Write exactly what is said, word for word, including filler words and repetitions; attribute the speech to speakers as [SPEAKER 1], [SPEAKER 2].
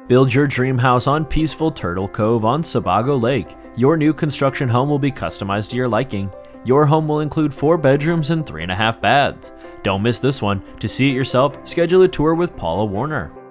[SPEAKER 1] Build your dream house on peaceful Turtle Cove on Sebago Lake. Your new construction home will be customized to your liking. Your home will include four bedrooms and three and a half baths. Don't miss this one. To see it yourself, schedule a tour with Paula Warner.